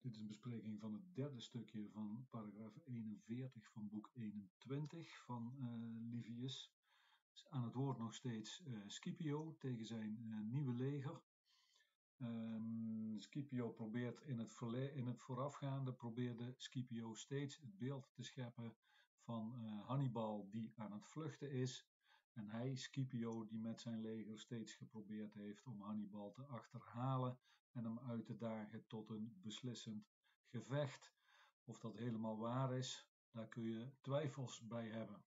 Dit is een bespreking van het derde stukje van paragraaf 41 van boek 21 van Livius. Aan het woord nog steeds Scipio tegen zijn nieuwe leger. Scipio probeert in het voorafgaande probeerde Scipio steeds het beeld te scheppen van Hannibal die aan het vluchten is. En hij, Scipio, die met zijn leger steeds geprobeerd heeft om Hannibal te achterhalen en hem uit te dagen tot een beslissend gevecht. Of dat helemaal waar is, daar kun je twijfels bij hebben.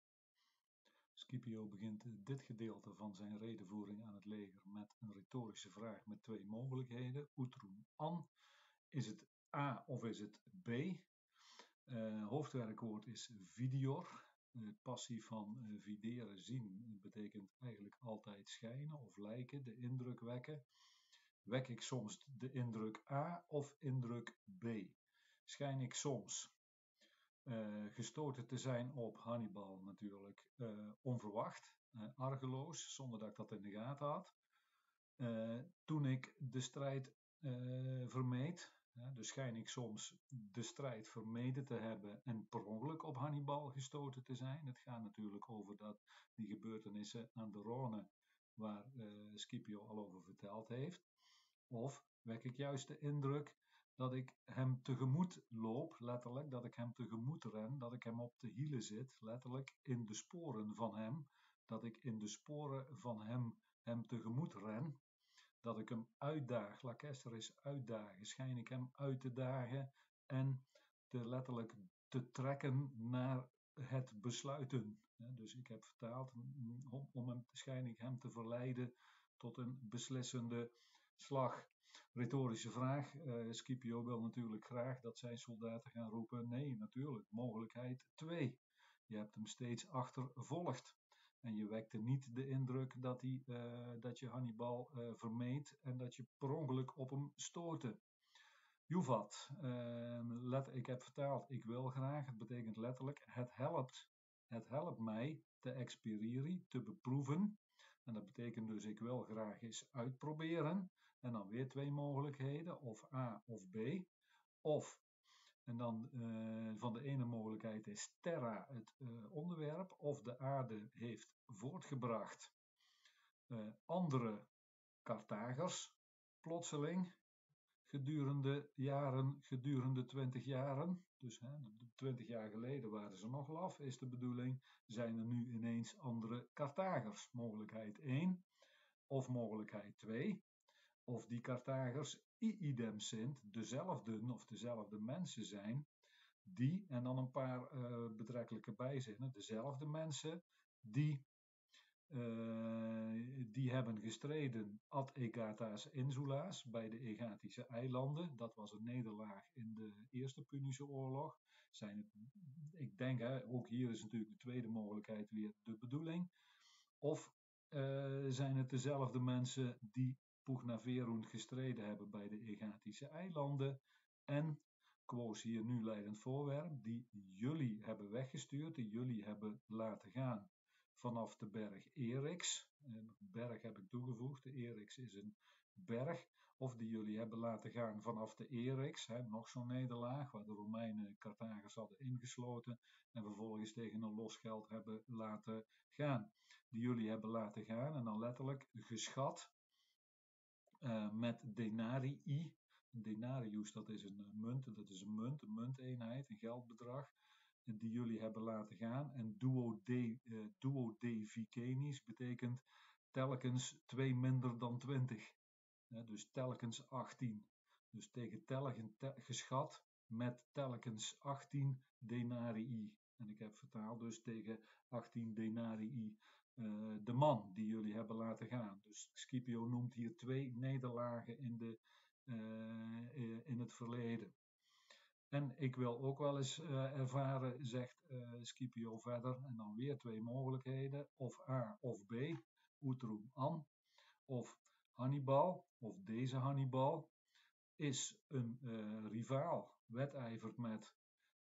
Scipio begint dit gedeelte van zijn redevoering aan het leger met een retorische vraag met twee mogelijkheden. Utrum an, is het A of is het B? Hoofdwerkwoord is vidior. Het passief van videren, zien, betekent eigenlijk altijd schijnen of lijken, de indruk wekken. Wek ik soms de indruk A of indruk B? Schijn ik soms gestoten te zijn op Hannibal natuurlijk onverwacht, argeloos, zonder dat ik dat in de gaten had. Toen ik de strijd vermeed, dus schijn ik soms de strijd vermeden te hebben en per ongeluk op Hannibal gestoten te zijn. Het gaat natuurlijk over die gebeurtenissen aan de Rhône, waar Scipio al over verteld heeft. Of wek ik juist de indruk dat ik hem tegemoet loop, letterlijk, dat ik hem tegemoet ren, dat ik hem op de hielen zit, letterlijk in de sporen van hem, dat ik in de sporen van hem tegemoet ren, dat ik hem uitdaag, laquesteris uitdagen, schijn ik hem uit te dagen en letterlijk te trekken naar het besluiten. Dus ik heb vertaald, schijn ik hem te verleiden tot een beslissende slag. Retorische vraag. Scipio wil natuurlijk graag dat zijn soldaten gaan roepen. Nee, natuurlijk. Mogelijkheid 2. Je hebt hem steeds achtervolgd. En je wekte niet de indruk dat je Hannibal vermeed en dat je per ongeluk op hem stootte. Juvat. Ik heb vertaald, ik wil graag. Het betekent letterlijk, het helpt mij te experiëren, te beproeven. En dat betekent dus, ik wil graag eens uitproberen. En dan weer twee mogelijkheden, of A of B. Of, en dan van de ene mogelijkheid is terra het onderwerp, of de aarde heeft voortgebracht andere Carthagers, plotseling, gedurende 20 jaren, dus 20 jaar geleden waren ze nog laf, is de bedoeling, zijn er nu ineens andere Carthagers. Mogelijkheid 1, of mogelijkheid 2, of die Carthagers idem sint, dezelfde mensen zijn, die, en dan een paar betrekkelijke bijzinnen, dezelfde mensen die hebben gestreden ad Aegatas Insula's bij de Egatische eilanden. Dat was een nederlaag in de Eerste Punische Oorlog. Ik denk, ook hier is natuurlijk de tweede mogelijkheid weer de bedoeling. Of zijn het dezelfde mensen die Pugnaverun gestreden hebben bij de Egatische eilanden en, quoos hier nu leidend voorwerp, die jullie hebben weggestuurd, die jullie hebben laten gaan vanaf de berg Eryx. Berg heb ik toegevoegd, de Eryx is een berg. Of die jullie hebben laten gaan vanaf de Eryx, nog zo'n nederlaag, waar de Romeinen Carthagers hadden ingesloten en vervolgens tegen een losgeld hebben laten gaan. Die jullie hebben laten gaan en dan letterlijk geschat met denarii. Een denarius, dat is een munteenheid, een geldbedrag, die jullie hebben laten gaan. En duodevicenis betekent telkens 2 minder dan 20. Dus telkens 18. Dus tegen geschat met telkens 18 denarii. En ik heb vertaald dus tegen 18 denarii de man die jullie hebben laten gaan. Dus Scipio noemt hier 2 nederlagen in het verleden. En ik wil ook wel eens ervaren, zegt Scipio verder, en dan weer 2 mogelijkheden, of A of B, utrum an, of Hannibal, of deze Hannibal, is een rivaal, wedijvert met,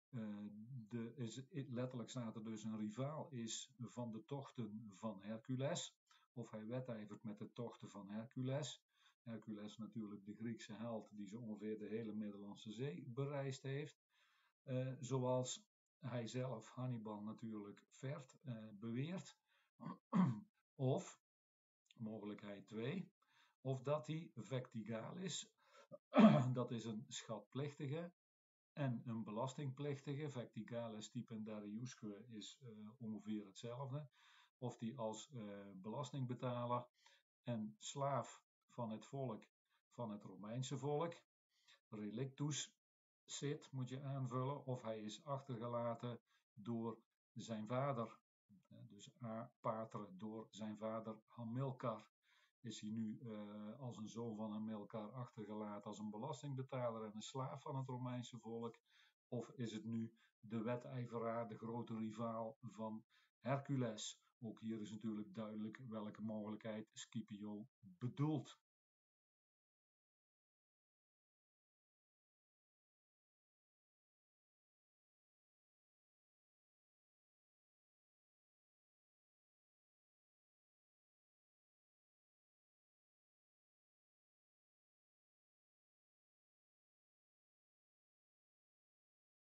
letterlijk staat er dus een rivaal is van de tochten van Hercules, of hij wedijvert met de tochten van Hercules. Hercules natuurlijk de Griekse held die zo ongeveer de hele Middellandse Zee bereisd heeft. Zoals hij zelf, Hannibal natuurlijk, beweert. Of, mogelijkheid 2, of dat hij Vectigalis, dat is een schatplichtige en een belastingplichtige, Vectigalis stipendiariusque is ongeveer hetzelfde, of die als belastingbetaler en slaaf van het volk, van het Romeinse volk, relictus zit, moet je aanvullen, of hij is achtergelaten door zijn vader, dus pater door zijn vader Hamilcar. Is hij nu als een zoon van Hamilcar achtergelaten als een belastingbetaler en een slaaf van het Romeinse volk? Of is het nu de wedijveraar, de grote rivaal van Hercules? Ook hier is natuurlijk duidelijk welke mogelijkheid Scipio bedoelt.